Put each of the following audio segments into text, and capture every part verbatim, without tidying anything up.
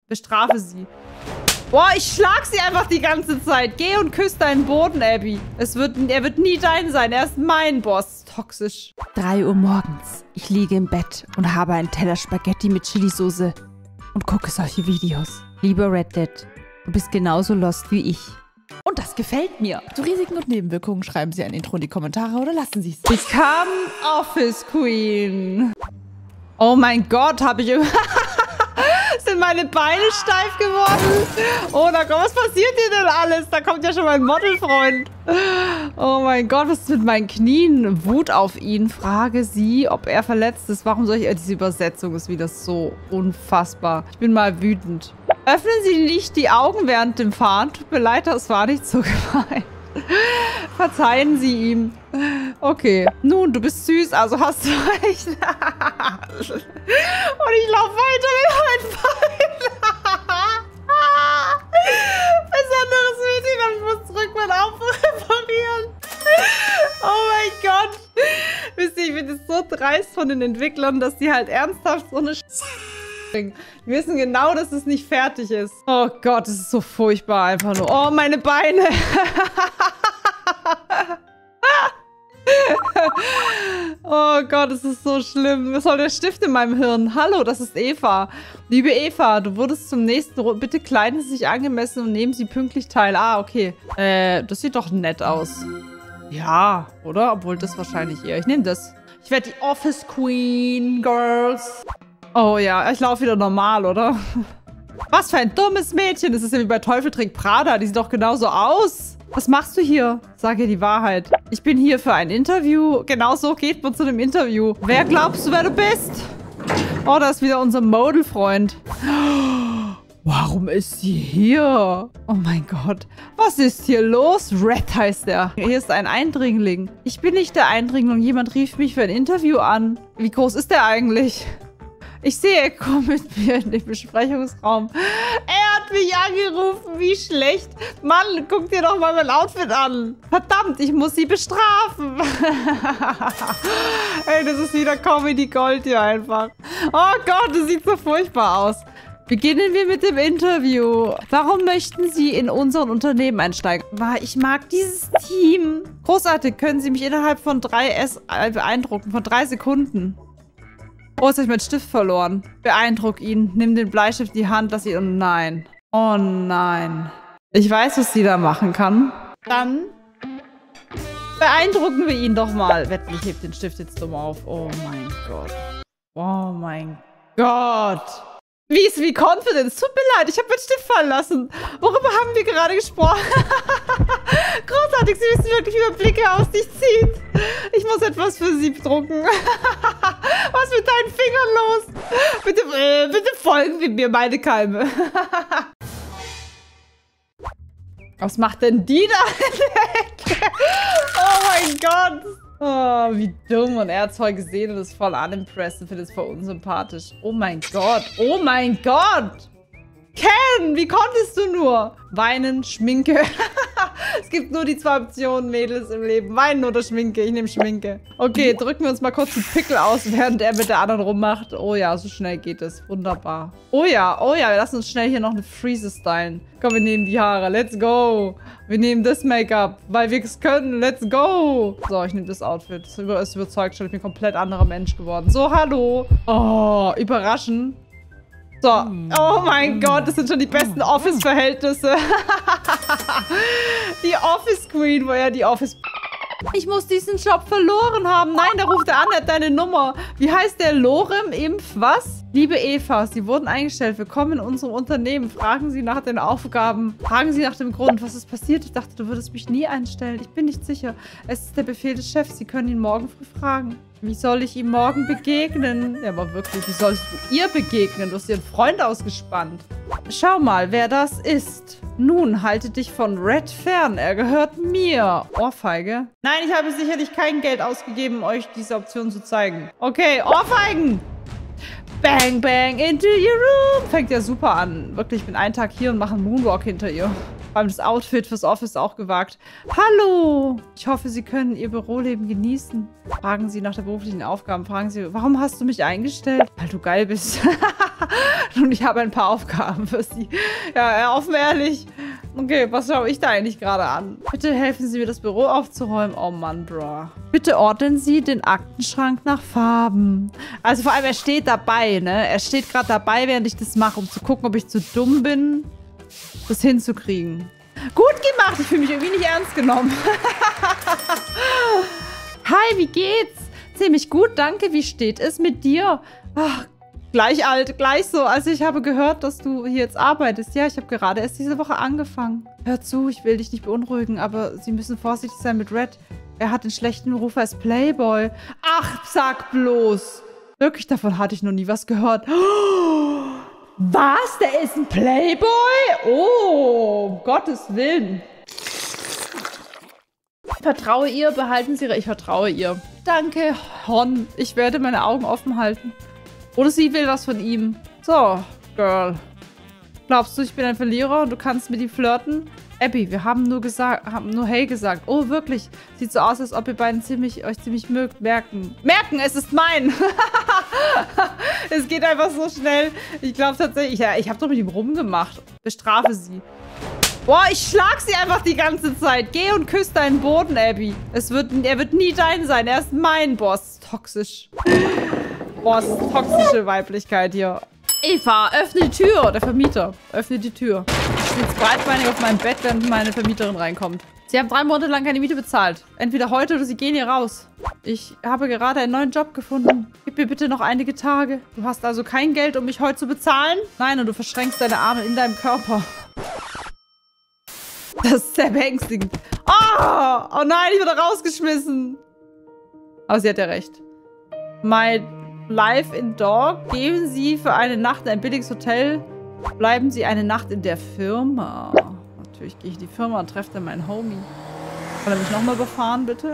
Bestrafe sie. Boah, ich schlag sie einfach die ganze Zeit. Geh und küss deinen Boden, Abby. Es wird, er wird nie dein sein. Er ist mein Boss. Toxisch. drei Uhr morgens. Ich liege im Bett und habe einen Teller Spaghetti mit Chilisauce und gucke solche Videos. Lieber Red Dead, du bist genauso lost wie ich. Und das gefällt mir. Zu Risiken und Nebenwirkungen schreiben Sie ein Intro in die Kommentare oder lassen Sie es. Become Office Queen. Oh mein Gott, habe ich... Sind meine Beine steif geworden? Oh, da kommt, was passiert hier denn alles? Da kommt ja schon mein Modelfreund. Oh mein Gott, was ist mit meinen Knien? Wut auf ihn. Frage sie, ob er verletzt ist. Warum soll ich... Diese Übersetzung ist wieder so unfassbar. Ich bin mal wütend. Öffnen Sie nicht die Augen während dem Fahren. Tut mir leid, das war nicht so gemeint. Verzeihen Sie ihm. Okay. Nun, du bist süß, also hast du recht. Und ich laufe weiter mit meinen Beinen. Besonderes Meeting, aber ich muss zurück mein Auto reparieren. Oh mein Gott. Wisst ihr, ich finde es so dreist von den Entwicklern, dass die halt ernsthaft so eine Sch Wir wissen genau, dass es nicht fertig ist. Oh Gott, es ist so furchtbar einfach nur. Oh, meine Beine. Oh Gott, es ist so schlimm. Was soll der Stift in meinem Hirn? Hallo, das ist Eva. Liebe Eva, du wurdest zum nächsten Runde. Bitte kleiden Sie sich angemessen und nehmen Sie pünktlich teil. Ah, okay. Äh, das sieht doch nett aus. Ja, oder? Obwohl das wahrscheinlich eher. Ich nehme das. Ich werde die Office Queen, Girls. Oh ja, ich laufe wieder normal, oder? Was für ein dummes Mädchen. Das ist ja wie bei Teufel trägt Prada. Die sieht doch genauso aus. Was machst du hier? Sag ihr die Wahrheit. Ich bin hier für ein Interview. Genau so geht man zu einem Interview. Wer glaubst du, wer du bist? Oh, da ist wieder unser Modelfreund. Warum ist sie hier? Oh mein Gott. Was ist hier los? Red heißt er. Hier ist ein Eindringling. Ich bin nicht der Eindringling. Jemand rief mich für ein Interview an. Wie groß ist der eigentlich? Ich sehe, er kommt mit mir in den Besprechungsraum. Er hat mich angerufen, wie schlecht. Mann, guck dir doch mal mein Outfit an. Verdammt, ich muss sie bestrafen. Ey, das ist wieder Comedy Gold hier einfach. Oh Gott, das sieht so furchtbar aus. Beginnen wir mit dem Interview. Warum möchten Sie in unseren Unternehmen einsteigen? Ich mag dieses Team. Großartig, können Sie mich innerhalb von drei S beeindrucken, von drei Sekunden. Oh, jetzt habe ich meinen Stift verloren. Beeindruck ihn. Nimm den Bleistift in die Hand, lass ihn... Oh nein. Oh nein. Ich weiß, was sie da machen kann. Dann beeindrucken wir ihn doch mal. Wetten, ich heb den Stift jetzt dumm auf. Oh mein Gott. Oh mein Gott. Wie ist wie Confidence? Tut mir leid, ich habe meinen Stift fallen lassen. Worüber haben wir gerade gesprochen? Großartig, Sie wissen wirklich, wie Blicke aus dich zieht. Ich muss etwas für Sie drucken. Was ist mit deinen Fingern los? Bitte, äh, bitte folgen Sie mir, meine Keime. Was macht denn die da in der Ecke? Oh mein Gott. Oh, wie dumm. Und er hat es voll gesehen und ist voll unimpressed und findet es voll unsympathisch. Oh mein Gott. Oh mein Gott. Ken, wie konntest du nur? Weinen, Schminke. Es gibt nur die zwei Optionen, Mädels, im Leben. Weinen oder Schminke. Ich nehme Schminke. Okay, drücken wir uns mal kurz die Pickel aus, während er mit der anderen rummacht. Oh ja, so schnell geht es. Wunderbar. Oh ja, oh ja, wir lassen uns schnell hier noch eine Friese stylen. Komm, wir nehmen die Haare. Let's go. Wir nehmen das Make-up, weil wir es können. Let's go. So, ich nehme das Outfit. Es ist überzeugt schon. Ich bin ein komplett anderer Mensch geworden. So, hallo. Oh, überraschend. So, oh mein Gott, das sind schon die besten Office-Verhältnisse. Die Office Queen, wo ja die Office... Ich muss diesen Job verloren haben. Nein, da ruft er an, er hat deine Nummer. Wie heißt der? Lorem Impf, was? Liebe Eva, Sie wurden eingestellt. Willkommen in unserem Unternehmen. Fragen Sie nach den Aufgaben. Fragen Sie nach dem Grund. Was ist passiert? Ich dachte, du würdest mich nie einstellen. Ich bin nicht sicher. Es ist der Befehl des Chefs. Sie können ihn morgen früh fragen. Wie soll ich ihm morgen begegnen? Ja, aber wirklich, wie sollst du ihr begegnen? Du hast ihren Freund ausgespannt. Schau mal, wer das ist. Nun, halte dich von Red fern. Er gehört mir. Ohrfeige? Nein, ich habe sicherlich kein Geld ausgegeben, um euch diese Option zu zeigen. Okay, Ohrfeigen! Bang, bang, into your room. Fängt ja super an. Wirklich, ich bin einen Tag hier und mache einen Moonwalk hinter ihr. Vor allem das Outfit fürs Office auch gewagt. Hallo! Ich hoffe, Sie können Ihr Büroleben genießen. Fragen Sie nach der beruflichen Aufgaben. Fragen Sie, warum hast du mich eingestellt? Weil du geil bist. Und ich habe ein paar Aufgaben für Sie. Ja, ja, offen ehrlich. Okay, was schaue ich da eigentlich gerade an? Bitte helfen Sie mir, das Büro aufzuräumen. Oh Mann, bro. Bitte ordnen Sie den Aktenschrank nach Farben. Also vor allem, er steht dabei, ne? Er steht gerade dabei, während ich das mache, um zu gucken, ob ich zu dumm bin, das hinzukriegen. Gut gemacht. Ich fühle mich irgendwie nicht ernst genommen. Hi, wie geht's? Ziemlich gut, danke. Wie steht es mit dir? Ach, gleich alt, gleich so. Also ich habe gehört, dass du hier jetzt arbeitest. Ja, ich habe gerade erst diese Woche angefangen. Hör zu, ich will dich nicht beunruhigen, aber Sie müssen vorsichtig sein mit Red. Er hat den schlechten Ruf als Playboy. Ach, sag bloß. Wirklich, davon hatte ich noch nie was gehört. Oh, was? Der ist ein Playboy? Oh, um Gottes Willen. Ich vertraue ihr, behalten Sie ihre... Ich vertraue ihr. Danke, Hon. Ich werde meine Augen offen halten. Oder sie will was von ihm. So, Girl. Glaubst du, ich bin ein Verlierer und du kannst mit ihm flirten? Abby, wir haben nur gesagt, haben nur hey gesagt. Oh, wirklich? Sieht so aus, als ob ihr beiden ziemlich, euch ziemlich mögt. Merken. Merken, es ist mein! Es geht einfach so schnell. Ich glaube tatsächlich, ja, ich habe doch mit ihm rumgemacht. Bestrafe sie. Boah, ich schlag sie einfach die ganze Zeit. Geh und küss deinen Boden, Abby. Es wird, er wird nie dein sein. Er ist mein Boss. Toxisch. Boah, es ist toxische Weiblichkeit hier. Eva, öffne die Tür. Der Vermieter. Öffne die Tür. Ich sitze breitbeinig auf meinem Bett, während meine Vermieterin reinkommt. Sie haben drei Monate lang keine Miete bezahlt. Entweder heute oder sie gehen hier raus. Ich habe gerade einen neuen Job gefunden. Gib mir bitte noch einige Tage. Du hast also kein Geld, um mich heute zu bezahlen? Nein, und du verschränkst deine Arme in deinem Körper. Das ist sehr beängstigend. Oh, oh nein, ich wurde rausgeschmissen. Aber sie hat ja recht. My Life in Dog. Geben Sie für eine Nacht in ein billiges Hotel. Bleiben Sie eine Nacht in der Firma. Natürlich gehe ich in die Firma und treffe dann meinen Homie. Kann er mich nochmal befahren, bitte?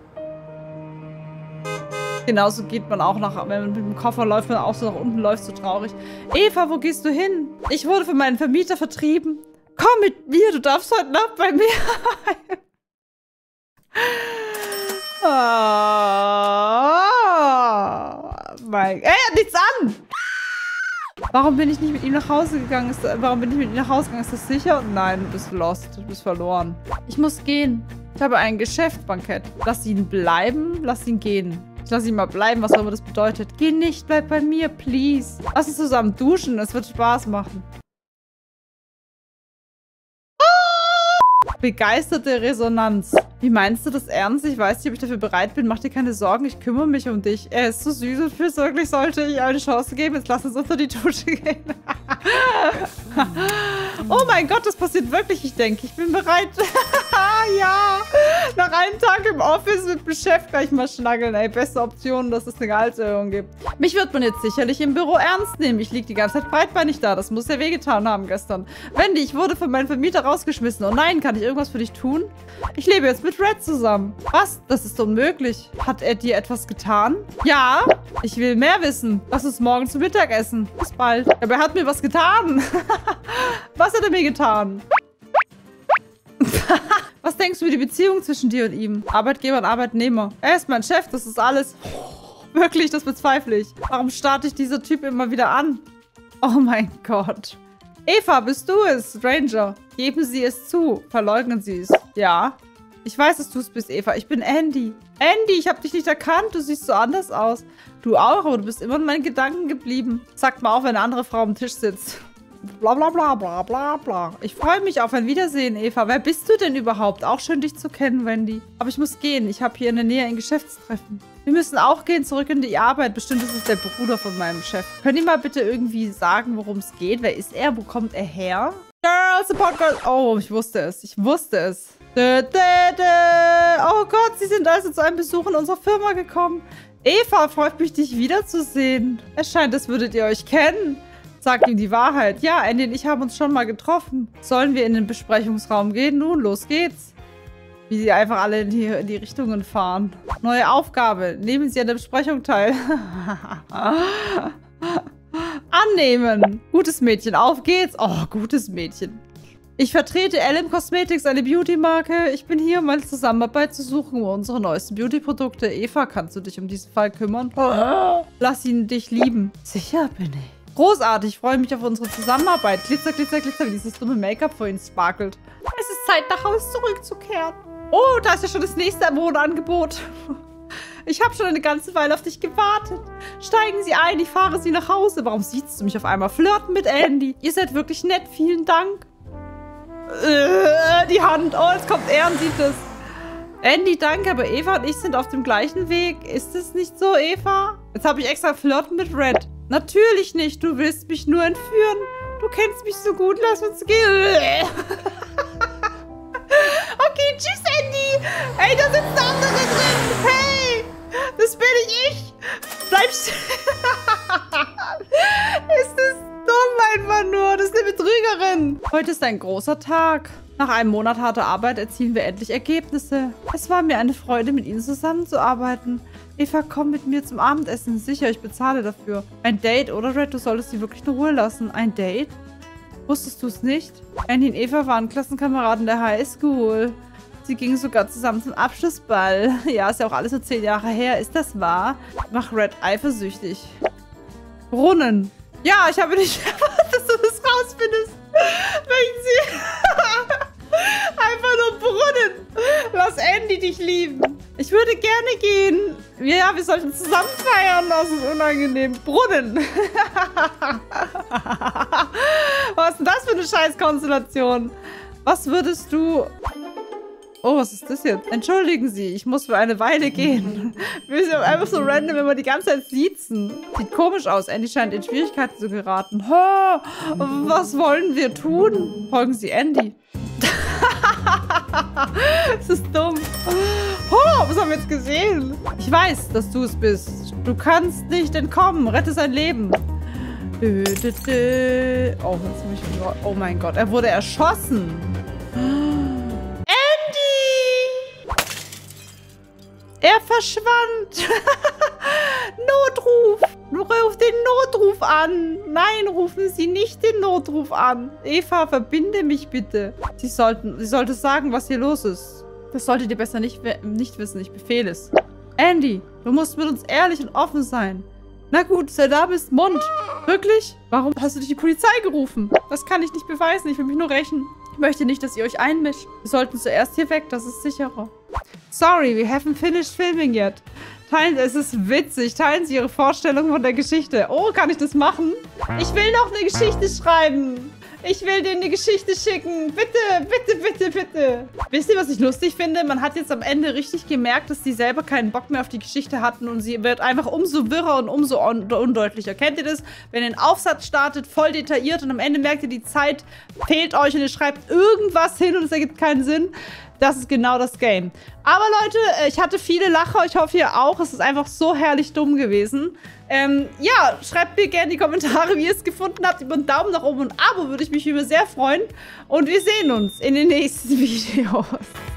Genauso geht man auch nach, wenn man mit dem Koffer läuft, man auch so nach unten läuft, so traurig. Eva, wo gehst du hin? Ich wurde von meinem Vermieter vertrieben. Komm mit mir, du darfst heute Nacht bei mir. Oh, mein... Er hat nichts an! Warum bin ich nicht mit ihm nach Hause gegangen? Ist, warum bin ich mit ihm nach Hause gegangen? Ist das sicher? Nein, du bist lost. Du bist verloren. Ich muss gehen. Ich habe ein Geschäftsbankett. Lass ihn bleiben, lass ihn gehen. Ich lass ihn mal bleiben, was auch immer das bedeutet. Geh nicht, bleib bei mir, please. Lass uns zusammen duschen, es wird Spaß machen. Begeisterte Resonanz. Wie meinst du das ernst? Ich weiß nicht, ob ich dafür bereit bin. Mach dir keine Sorgen, ich kümmere mich um dich. Er ist so süß und fürsorglich, sollte ich eine Chance geben. Jetzt lass uns unter die Dusche gehen. Oh mein Gott, das passiert wirklich. Ich denke, ich bin bereit. Ja. Nach einem Tag im Office mit dem Chef gleich mal schnaggeln. Ey, beste Option, dass es eine Gehaltserhöhung gibt. Mich wird man jetzt sicherlich im Büro ernst nehmen. Ich liege die ganze Zeit breitbeinig da. Das muss ja wehgetan haben gestern. Wendy, ich wurde von meinem Vermieter rausgeschmissen. Oh nein, kann ich irgendwas für dich tun? Ich lebe jetzt mit Red zusammen. Was? Das ist unmöglich. Hat er dir etwas getan? Ja. Ich will mehr wissen. Lass uns morgen zum Mittagessen. Bis bald. Aber er hat mir was getan. Was hat er mir getan? Was denkst du über die Beziehung zwischen dir und ihm? Arbeitgeber und Arbeitnehmer. Er ist mein Chef, das ist alles. Wirklich, das bezweifle ich. Warum starte ich dieser Typ immer wieder an? Oh mein Gott. Eva, bist du es, Stranger? Geben Sie es zu. Verleugnen Sie es. Ja. Ich weiß, dass du es bist, Eva. Ich bin Andy. Andy, ich habe dich nicht erkannt. Du siehst so anders aus. Du auch, aber du bist immer in meinen Gedanken geblieben. Sagt mal auch, wenn eine andere Frau am Tisch sitzt. Bla bla bla bla bla bla. Ich freue mich auf ein Wiedersehen, Eva. Wer bist du denn überhaupt? Auch schön, dich zu kennen, Wendy. Aber ich muss gehen. Ich habe hier in der Nähe ein Geschäftstreffen. Wir müssen auch gehen, zurück in die Arbeit. Bestimmt ist es der Bruder von meinem Chef. Könnt ihr mal bitte irgendwie sagen, worum es geht? Wer ist er? Wo kommt er her? Girls, Support Girls. Oh, ich wusste es. Ich wusste es. Dö, dö, dö. Oh Gott, Sie sind also zu einem Besuch in unserer Firma gekommen. Eva, freut mich, dich wiederzusehen. Es scheint, als würdet ihr euch kennen. Sagt ihm die Wahrheit. Ja, Andy und ich haben uns schon mal getroffen. Sollen wir in den Besprechungsraum gehen? Nun, los geht's. Wie sie einfach alle in die, in die Richtungen fahren. Neue Aufgabe. Nehmen Sie an der Besprechung teil. Annehmen. Gutes Mädchen. Auf geht's. Oh, gutes Mädchen. Ich vertrete L M Cosmetics, eine Beauty-Marke. Ich bin hier, um eine Zusammenarbeit zu suchen, um unsere neuesten Beauty-Produkte. Eva, kannst du dich um diesen Fall kümmern? Lass ihn dich lieben. Sicher bin ich. Großartig, ich freue mich auf unsere Zusammenarbeit. Glitzer, glitzer, glitzer, wie dieses dumme Make-up vorhin sparkelt. Es ist Zeit, nach Hause zurückzukehren. Oh, da ist ja schon das nächste Wohnangebot. Ich habe schon eine ganze Weile auf dich gewartet. Steigen Sie ein, ich fahre Sie nach Hause. Warum siehst du mich auf einmal? Flirten mit Andy. Ihr seid wirklich nett, vielen Dank. Äh, die Hand. Oh, jetzt kommt er und sieht es. Andy, danke, aber Eva und ich sind auf dem gleichen Weg. Ist es nicht so, Eva? Jetzt habe ich extra Flirten mit Red. Natürlich nicht, du willst mich nur entführen. Du kennst mich so gut, lass uns gehen. Okay, tschüss, Andy. Ey, da sitzen andere drin. Hey, das bin ich. Bleib still. Ist das dumm einfach nur. Das ist eine Betrügerin. Heute ist ein großer Tag. Nach einem Monat harter Arbeit erzielen wir endlich Ergebnisse. Es war mir eine Freude, mit Ihnen zusammenzuarbeiten. Eva, komm mit mir zum Abendessen. Sicher, ich bezahle dafür. Ein Date, oder Red? Du solltest sie wirklich in Ruhe lassen. Ein Date? Wusstest du es nicht? Andy und Eva waren Klassenkameraden der Highschool. Sie gingen sogar zusammen zum Abschlussball. Ja, ist ja auch alles so zehn Jahre her. Ist das wahr? Mach Red eifersüchtig. Brunnen. Ja, ich habe nicht erwartet, dass du das rausfindest. Wenn sie... Einfach nur Brunnen. Lass Andy dich lieben. Ich würde gerne gehen. Ja, wir sollten zusammen feiern. Das ist unangenehm. Brunnen. Was ist denn das für eine Scheißkonstellation? Was würdest du... Oh, was ist das jetzt? Entschuldigen Sie, ich muss für eine Weile gehen. Wir sind einfach so random, wenn wir die ganze Zeit siezen. Sieht komisch aus. Andy scheint in Schwierigkeiten zu geraten. Oh, was wollen wir tun? Folgen Sie Andy. Das ist dumm. Oh, was haben wir jetzt gesehen? Ich weiß, dass du es bist. Du kannst nicht entkommen. Rette sein Leben. Oh, jetzt bin ich... Oh mein Gott, er wurde erschossen. Er verschwand. Notruf. Ruf den Notruf an. Nein, rufen Sie nicht den Notruf an. Eva, verbinde mich bitte. Sie sollten, Sie sollte sagen, was hier los ist. Das solltet ihr besser nicht, nicht wissen. Ich befehle es. Andy, du musst mit uns ehrlich und offen sein. Na gut, sein Name ist Mond. Wirklich? Warum hast du dich die Polizei gerufen? Das kann ich nicht beweisen. Ich will mich nur rächen. Ich möchte nicht, dass ihr euch einmischt. Wir sollten zuerst hier weg. Das ist sicherer. Sorry, we haven't finished filming yet. Teilen, es ist witzig. Teilen Sie Ihre Vorstellung von der Geschichte. Oh, kann ich das machen? Ich will noch eine Geschichte schreiben. Ich will denen eine Geschichte schicken. Bitte, bitte, bitte, bitte. Wisst ihr, was ich lustig finde? Man hat jetzt am Ende richtig gemerkt, dass die selber keinen Bock mehr auf die Geschichte hatten und sie wird einfach umso wirrer und umso undeutlicher. Kennt ihr das? Wenn ihr einen Aufsatz startet, voll detailliert und am Ende merkt ihr, die Zeit fehlt euch und ihr schreibt irgendwas hin und es ergibt keinen Sinn. Das ist genau das Game. Aber Leute, ich hatte viele Lacher. Ich hoffe, ihr auch. Es ist einfach so herrlich dumm gewesen. Ähm, ja, schreibt mir gerne in die Kommentare, wie ihr es gefunden habt. Über einen Daumen nach oben und ein Abo würde ich mich über sehr freuen. Und wir sehen uns in den nächsten Videos.